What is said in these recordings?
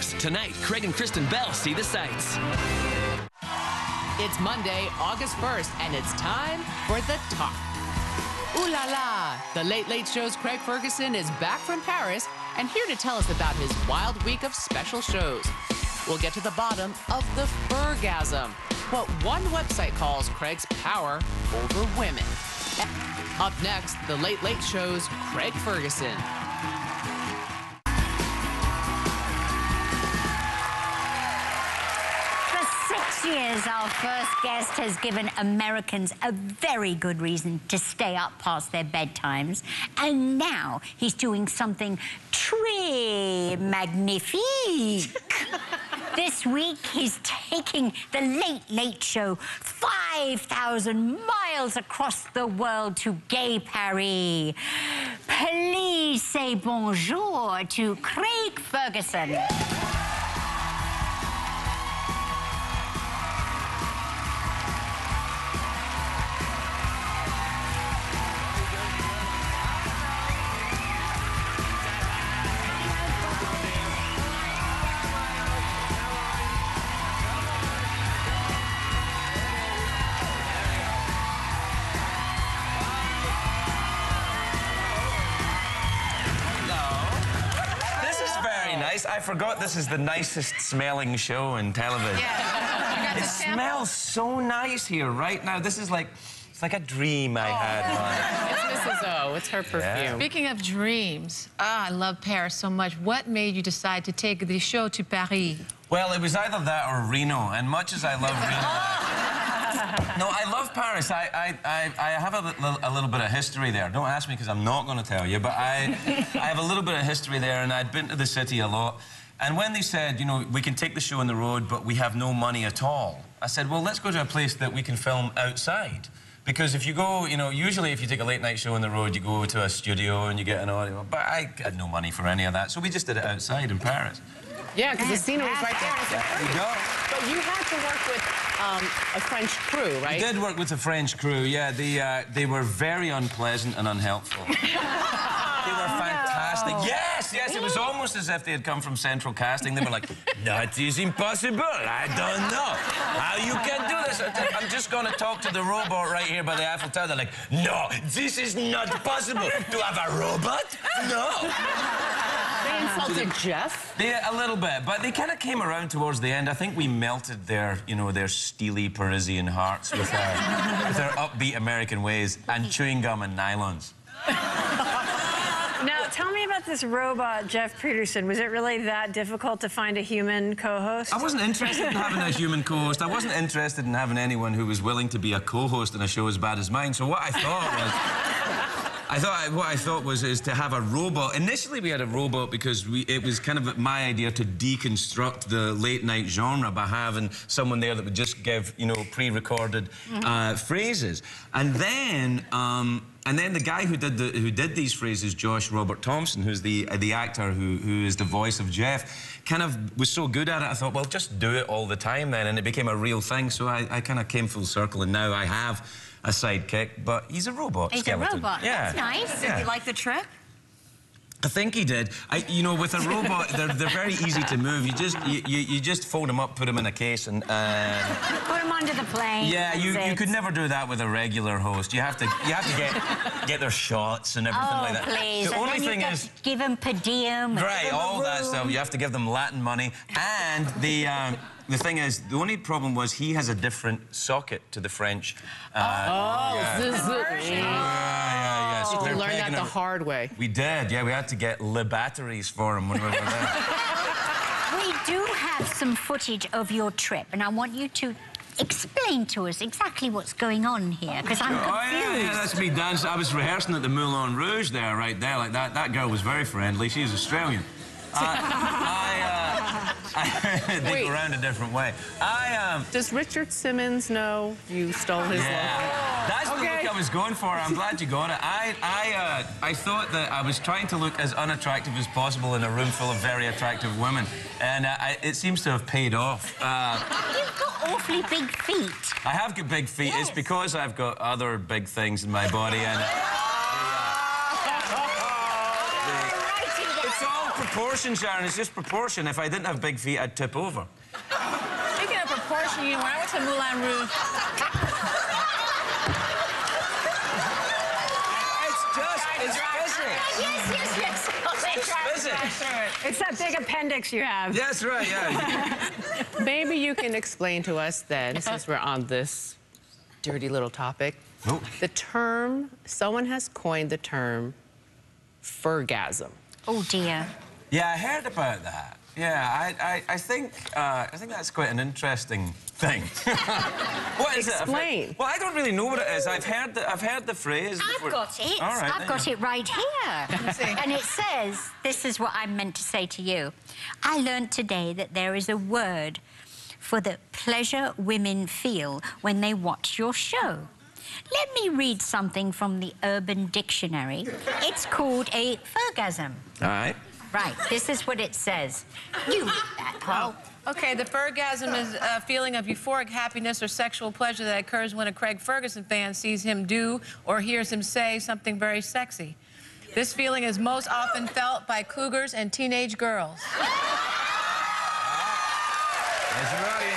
news. Tonight, Craig and Kristen Bell see the sights. It's Monday, August 1st, and it's time for The Talk. Ooh la la! The Late Late Show's Craig Ferguson is back from Paris and here to tell us about his wild week of special shows. We'll get to the bottom of the fergasm, what one website calls Craig's power over women. Up next, The Late Late Show's Craig Ferguson. For 6 years, our first guest has given Americans a very good reason to stay up past their bedtimes. And now he's doing something très magnifique. This week, he's taking the Late Late Show 5,000 miles across the world to Gay Paris. Please say bonjour to Craig Ferguson. I forgot this is the nicest smelling show in television. Yeah. It smells so nice here right now. This is like, it's like a dream I had. It's Mrs. O. It's her perfume. Yeah. Speaking of dreams, I love Paris so much. What made you decide to take the show to Paris? Well, it was either that or Reno, and much as I love Reno... No, I love Paris. I have a little bit of history there. Don't ask me because I'm not going to tell you, but I have a little bit of history there, and I'd been to the city a lot. And when they said, you know, we can take the show on the road, but we have no money at all, I said, well, let's go to a place that we can film outside. Because if you go, you know, usually if you take a late night show on the road, you go to a studio and you get an audio. But I had no money for any of that, so we just did it outside in Paris. Yeah, because the scenery was right there. There you go. But you had to work with a French crew, right? We did work with a French crew, yeah. They were very unpleasant and unhelpful. They were fantastic. No. Yes, it was almost as if they had come from Central Casting. They were like, that is impossible. I don't know how you can do this. I'm just going to talk to the robot right here by the Eiffel Tower. They're like, no, this is not possible. To have a robot? No. They insulted Geoff? Yeah, a little bit, but they kind of came around towards the end. I think we melted their, you know, their steely Parisian hearts with our upbeat American ways and chewing gum and nylons. Now, tell me about this robot, Geoff Peterson. Was it really that difficult to find a human co-host? I wasn't interested in having a human co-host. I wasn't interested in having anyone who was willing to be a co-host in a show as bad as mine. So what I thought was... what I thought is to have a robot. Initially, we had a robot because it was kind of my idea to deconstruct the late-night genre by having someone there that would just give, you know, pre-recorded phrases. And then the guy who did these phrases, Josh Robert Thompson, who's the actor who is the voice of Geoff, kind of was so good at it, I thought, well, just do it all the time then, and it became a real thing. So I kind of came full circle, and now I have a sidekick, but he's a robot. He's skeleton. a robot. Yeah. That's nice. Yeah. Did you like the trip? I think he did. You know, with a robot, they're very easy to move. You just fold them up, put them in a case, and put them under the plane. Yeah, you could never do that with a regular host. You have to get their shots and everything like that. Please. The only thing is, give them per diem. right, all that stuff. You have to give them Latin money, and the thing is, the only problem was he has a different socket to the French. Did you learn that the hard way? We did, yeah. We had to get Le batteries for him when we were there. We do have some footage of your trip, and I want you to explain to us exactly what's going on here, because I'm confused. Oh, yeah, that's me dancing. I was rehearsing at the Moulin Rouge there, right there, like that. That girl was very friendly. She's Australian. They go around a different way. Does Richard Simmons know you stole his look? That's the look I was going for. I'm glad you got it. I thought that I was trying to look as unattractive as possible in a room full of very attractive women, and it seems to have paid off. You've got awfully big feet. I have got big feet. Yes. It's because I've got other big things in my body, and it's all proportion, Sharon. It's just proportion. If I didn't have big feet, I'd tip over. Speaking of proportion, when I went to Moulin Rouge... It's physics. It's that big appendix you have. That's right, yeah. Maybe you can explain to us then, since we're on this dirty little topic, the term, someone has coined the term fergasm. Oh, dear. Yeah, I heard about that. Yeah, I think that's quite an interesting thing. What is Explain. it? Well, I don't really know what it is. I've heard the phrase. I've got it. All right, I've got it right here. And it says, this is what I meant to say to you. I learned today that there is a word for the pleasure women feel when they watch your show. Let me read something from the Urban Dictionary. It's called a fergasm. All right. Right, this is what it says. You read that, Paul. Okay, the fergasm is a feeling of euphoric happiness or sexual pleasure that occurs when a Craig Ferguson fan sees him do or hears him say something very sexy. This feeling is most often felt by cougars and teenage girls. That's right.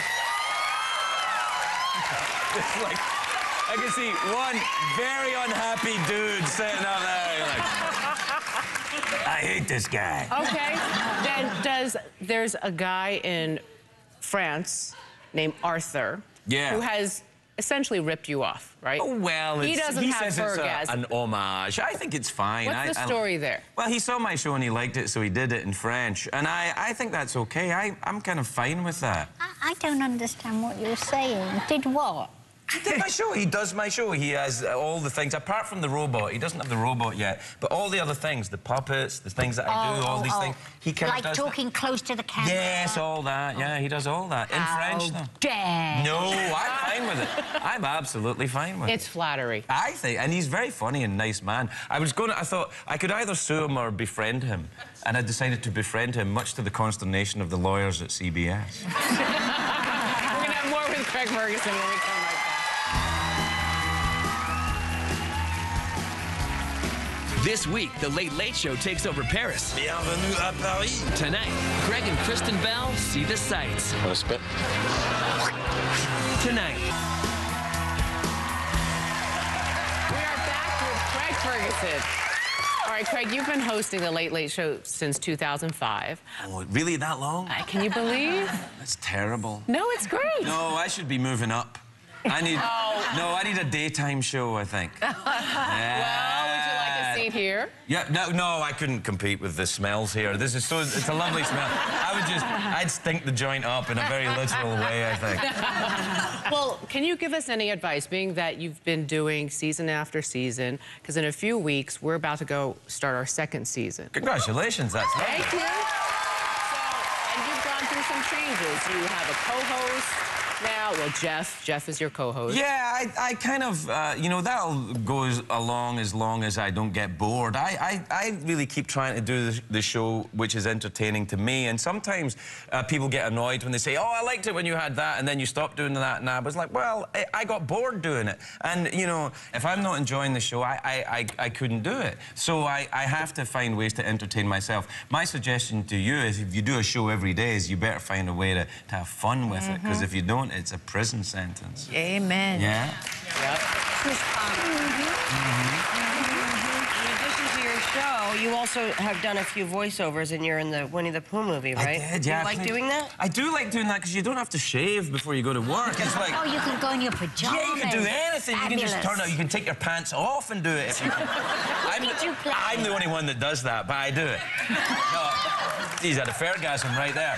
It's like, I can see one very unhappy dude sitting out there. You're like, I hate this guy. Okay, then there's a guy in France named Arthur who has essentially ripped you off, right? Oh, well, he doesn't have fergasm. It's an homage. I think it's fine. What's the story there? Well, he saw my show and he liked it, so he did it in French. And I think that's okay. I'm kind of fine with that. I don't understand what you're saying. Did what? He did my show. He does my show. He has all the things, apart from the robot. He doesn't have the robot yet, but all the other things, the puppets, the things that I do, all these things, he kind of does. Like talking close to the camera? Yes, all that. Yeah, he does all that. In French, though. Dare. No, I'm fine with it. I'm absolutely fine with it. It's flattery. I think, and he's very funny and nice man. I thought I could either sue him or befriend him, and I decided to befriend him, much to the consternation of the lawyers at CBS. We're gonna have more with Craig Ferguson when we come right back. This week, The Late Late Show takes over Paris. Bienvenue à Paris. Tonight, Craig and Kristen Bell see the sights. Want to spit? Tonight. We are back with Craig Ferguson. All right, Craig, you've been hosting The Late Late Show since 2005. Oh, really that long? Can you believe? That's terrible. No, it's great. No, I should be moving up. I need I need a daytime show, I think. Well, would you like a seat here? Yeah, no, I couldn't compete with the smells here. It's a lovely smell. I'd stink the joint up in a very literal way, I think. Well, can you give us any advice, being that you've been doing season after season, because in a few weeks, we're about to start our second season. Congratulations, that's right. Thank you. And you've gone through some changes. You have a co-host now. Well, Geoff is your co-host. Yeah, I kind of, that'll go along as long as I don't get bored. I really keep trying to do the show which is entertaining to me, and sometimes people get annoyed when they say, oh, I liked it when you had that, and then you stop doing that, and I was like, well, I got bored doing it. And, if I'm not enjoying the show, I couldn't do it. So I have to find ways to entertain myself. My suggestion to you is, if you do a show every day, is you better find a way to have fun with it, because if you don't, it's a prison sentence. Amen. Yeah? Yep. In addition to your show, you also have done a few voiceovers, and you're in the Winnie the Pooh movie, right? I did, yeah. You like doing that? I do like doing that, because you don't have to shave before you go to work. It's like... Oh, you can go in your pajamas. Yeah, you can do anything. Fabulous. You can just turn out. You can take your pants off and do it. If you... I'm the only one that does that, but I do it. No, geez, I had a fergasm right there.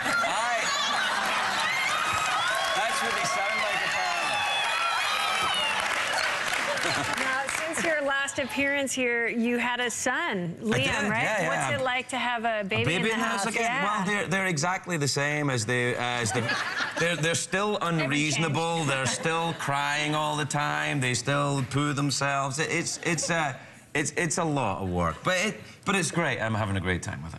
That's what they sound like, apparently. Now, since your last appearance here, you had a son, Liam, right? Yeah. What's it like to have a baby in the house? again? Yeah. Well, they're exactly the same as they're still unreasonable. They're still crying all the time. They still poo themselves. It's a lot of work, but it's great. I'm having a great time with it.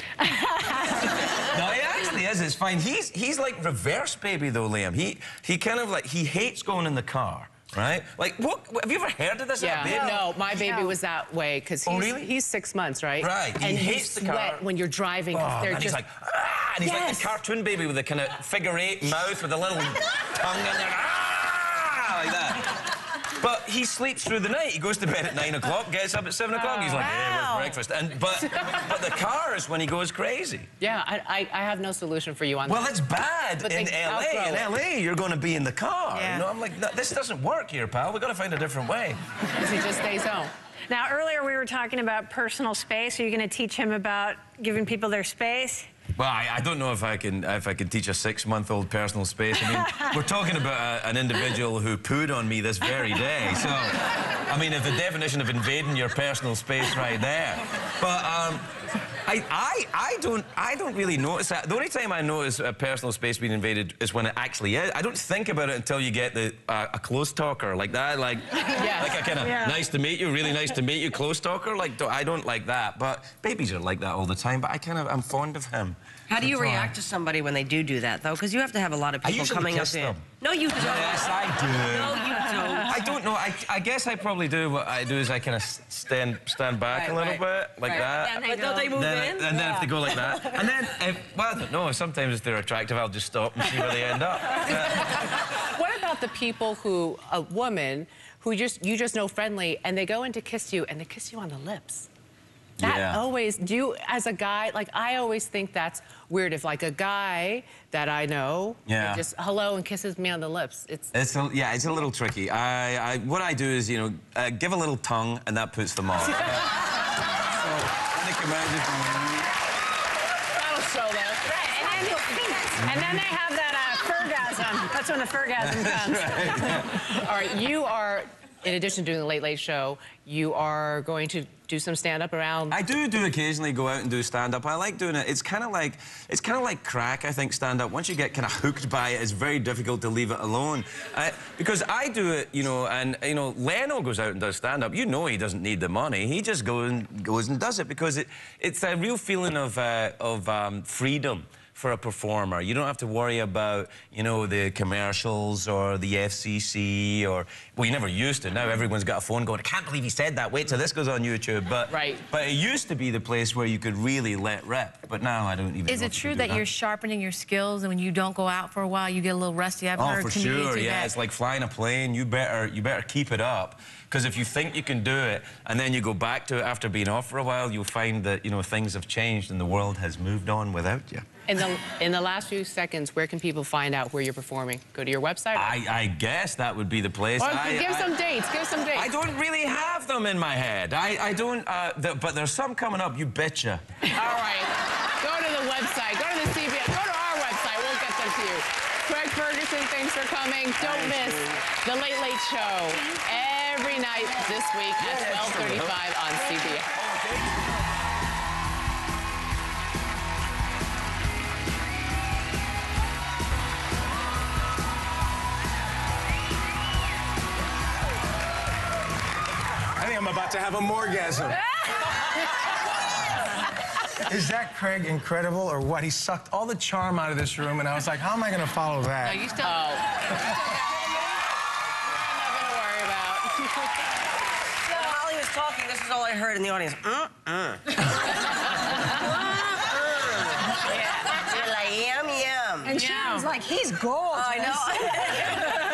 No, it actually is. It's fine. He's like reverse baby though, Liam. He kind of like, he hates going in the car. right? Like, what? Have you ever heard of this? Yeah. No, my baby was that way because he's 6 months, right? Right. And he hates the car sweat when you're driving. They're and just he's like, ah! And he's like the cartoon baby with the kind of figure-8 mouth with a little tongue in there, ah! Like that. But he sleeps through the night. He goes to bed at 9 o'clock, gets up at 7 o'clock. He's like, hey, where's breakfast? But the car is when he goes crazy. Yeah, I have no solution for you on that. Well, it's bad But in LA. In LA, you're going to be in the car. Yeah. You know, I'm like, this doesn't work here, pal. We've got to find a different way. Because he just stays home. Now, earlier we were talking about personal space. Are you going to teach him about giving people their space? Well, I don't know if I can teach a 6-month-old personal space. I mean, we're talking about an individual who pooed on me this very day. So, I mean, it's the definition of invading your personal space right there. But I don't really notice that. The only time I notice a personal space being invaded is when it actually is. I don't think about it until you get a close talker like that, like a kind of nice to meet you, really nice to meet you, close talker. Like, I don't like that. But babies are like that all the time. But I'm fond of him. How do you react to somebody when they do that, though? Because you have to have a lot of people coming up to you. No, you don't. Yes, I do. No, you don't. I don't know. I guess I probably do. What I do is I kind of stand back a little bit, like that. But don't they move in? And then if they go like that. And then, well, I don't know. Sometimes if they're attractive, I'll just stop and see where they end up. What about the people who, a woman, who you just know friendly, and they go in to kiss you, and they kiss you on the lips? That always, as a guy, like, I always think that's weird if, like, a guy that I know just hello and kisses me on the lips. It's a little tricky. What I do is, you know, give a little tongue, and that puts them off. So, that'll show them. And then they have that fergasm. That's when the fergasm comes. Right. All right, you are, in addition to doing the Late Late Show, you are going to do some stand-up around? I do occasionally go out and do stand-up. I like doing it. It's kind of like crack, I think, stand-up. Once you get kind of hooked by it, it's very difficult to leave it alone. Because I do it, you know, and, you know, Leno goes out and does stand-up. You know he doesn't need the money. He just goes and does it because it's a real feeling of freedom for a performer. You don't have to worry about, you know, the commercials or the FCC or... Well, you never used to. Now everyone's got a phone going, I can't believe he said that. Wait till this goes on YouTube. But it used to be the place where you could really let rip. But now I don't even Is it true that you're sharpening your skills and when you don't go out for a while, you get a little rusty? I've heard for sure, yeah. It's like flying a plane. You better keep it up. Because if you think you can do it and then you go back to it after being off for a while, you'll find that, you know, things have changed and the world has moved on without you. In the last few seconds, where can people find out where you're performing? Go to your website? I guess that would be the place. Well, give some dates. I don't really have them in my head. I don't, but there's some coming up, you betcha. All right. Go to the website. Go to the CBS. Go to our website. We'll get them to you. Craig Ferguson, thanks for coming. Don't miss The Late Late Show every night this week at 12:35 on CBS. I'm about to have a morgasm. Is that Craig incredible or what? He sucked all the charm out of this room, and I was like, how am I going to follow that? No, you still... While he was talking, this is all I heard in the audience. Yeah, you're like, yum, yum. And she was like, he's gold. I know.